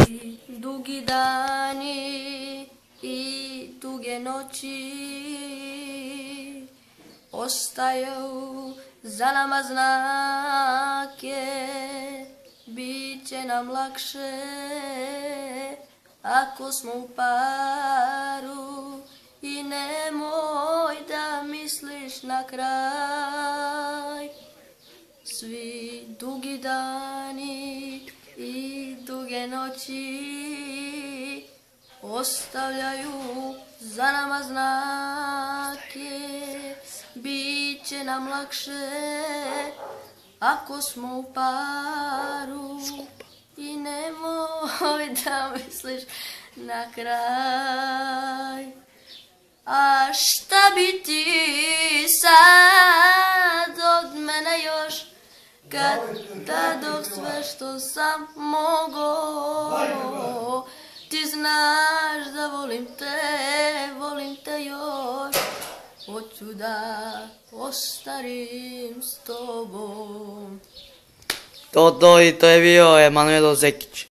Dugi dani i duge noći ostaju za nama znake, bit će nam lakše ako smo u paru i nemoj da misliš na kraj. Svi dugi dani i duge noći ostavljaju za nama znake, bit će nam lakše ako smo u paru i nemoj da misliš na kraj. A šta bi ti sad od mene još, kad dok sve što sam mogao, ti znaš da volim te još, hoću da ostarim s tobom. To i to je bio Emanuel Zekić.